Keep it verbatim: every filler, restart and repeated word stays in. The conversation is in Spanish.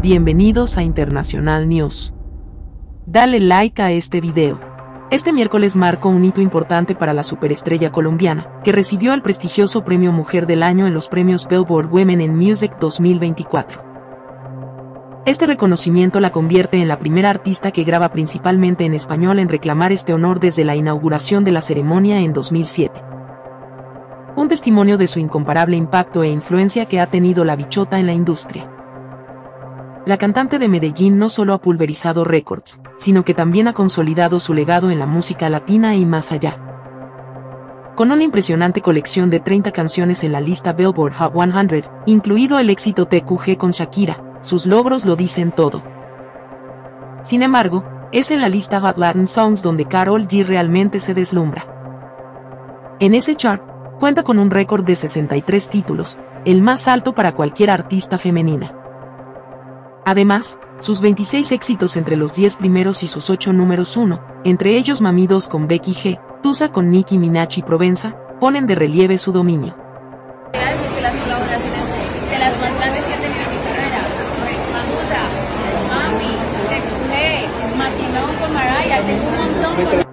Bienvenidos a Internacional News. Dale like a este video. Este miércoles marcó un hito importante para la superestrella colombiana, que recibió el prestigioso Premio Mujer del Año en los premios Billboard Women in Music dos mil veinticuatro. Este reconocimiento la convierte en la primera artista que graba principalmente en español en reclamar este honor desde la inauguración de la ceremonia en dos mil siete. Un testimonio de su incomparable impacto e influencia que ha tenido la bichota en la industria. La cantante de Medellín no solo ha pulverizado récords, sino que también ha consolidado su legado en la música latina y más allá. Con una impresionante colección de treinta canciones en la lista Billboard Hot cien, incluido el éxito T Q G con Shakira, sus logros lo dicen todo. Sin embargo, es en la lista Hot Latin Songs donde Karol G realmente se deslumbra. En ese chart, cuenta con un récord de sesenta y tres títulos, el más alto para cualquier artista femenina. Además, sus veintiséis éxitos entre los diez primeros y sus ocho números uno, entre ellos Mami dos con Becky G, Tusa con Nicki Minaj y Provenza, ponen de relieve su dominio. Quiero decir que las colaboraciones de las más grandes que he tenido en mi carrera, Mamuda, Mami, T Q G, Maquinón con Mariah, tengo un montón.